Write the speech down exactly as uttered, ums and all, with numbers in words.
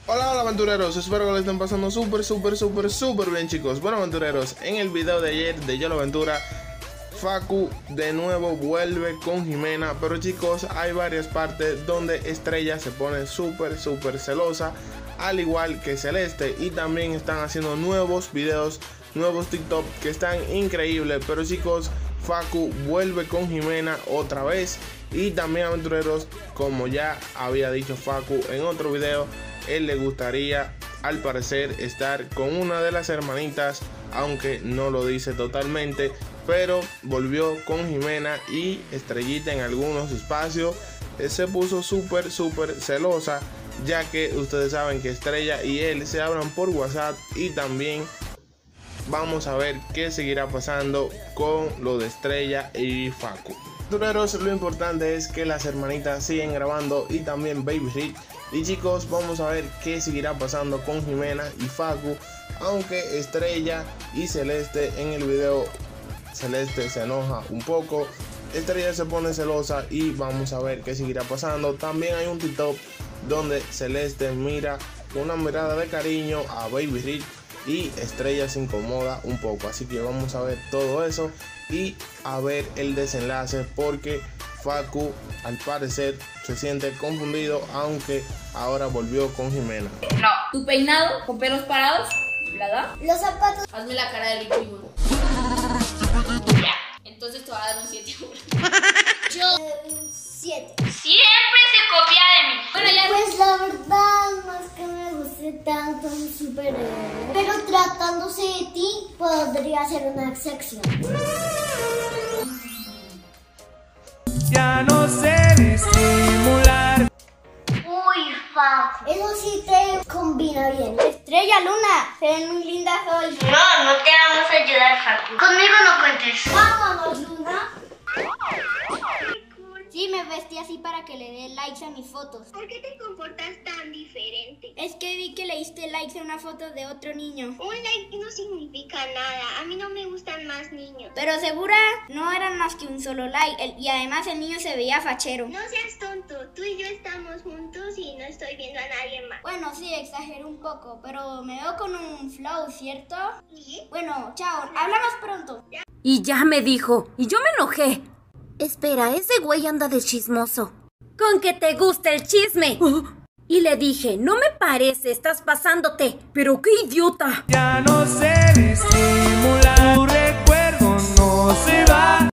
Hola, hola aventureros, espero que lo estén pasando súper, súper, súper, súper bien, chicos. Bueno, aventureros, en el video de ayer de Yolo Aventura, Facu de nuevo vuelve con Jimena. Pero chicos, hay varias partes donde Estrella se pone súper, súper celosa, al igual que Celeste. Y también están haciendo nuevos videos, nuevos TikTok que están increíbles. Pero chicos, Facu vuelve con Jimena otra vez. Y también, aventureros, como ya había dicho Facu en otro video, él le gustaría, al parecer, estar con una de las hermanitas, aunque no lo dice totalmente, pero volvió con Jimena. Y Estrellita en algunos espacios eh, se puso súper, súper celosa, ya que ustedes saben que Estrella y él se hablan por WhatsApp. Y también vamos a ver qué seguirá pasando con lo de Estrella y Facu. Aventureros, lo importante es que las hermanitas siguen grabando y también Baby Rick. Y chicos, vamos a ver qué seguirá pasando con Jimena y Facu, aunque Estrella y Celeste en el video, Celeste se enoja un poco, Estrella se pone celosa y vamos a ver qué seguirá pasando. También hay un TikTok donde Celeste mira con una mirada de cariño a Baby Rick y Estrella se incomoda un poco, así que vamos a ver todo eso y a ver el desenlace, porque Facu al parecer se siente confundido, aunque ahora volvió con Jimena. No, tu peinado con pelos parados, ¿verdad? Los zapatos. Hazme la cara de ridículo. Ya, entonces te voy a dar un siete. Yo siete. Siempre se copia de mí. Bueno, ya. Pues la verdad no es que me guste tanto un superhéroe, pero tratándose de ti podría ser una excepción. Ya no sé disimular. Uy, Facu, eso sí te combina bien. Estrella, Luna, se ven muy lindas hoy. No, no te vamos a ayudar, Facu. Conmigo no cuentes. Vámonos, Luna. Sí, me vestí así para que le dé likes a mis fotos. ¿Por qué te comportas tan diferente? Es que vi que le diste likes a una foto de otro niño. Un like no significa nada. A mí no me gustan más niños. Pero segura, no eran más que un solo like. El- y además el niño se veía fachero. No seas tonto. Tú y yo estamos juntos y no estoy viendo a nadie más. Bueno, sí, exageré un poco, pero me veo con un flow, ¿cierto? ¿Sí? Bueno, chao, hablamos pronto. Y ya me dijo, y yo me enojé. Espera, ese güey anda de chismoso. Con que te gusta el chisme. Y le dije, no me parece, estás pasándote. Pero qué idiota. Ya no sé disimular. Tu recuerdo no se va.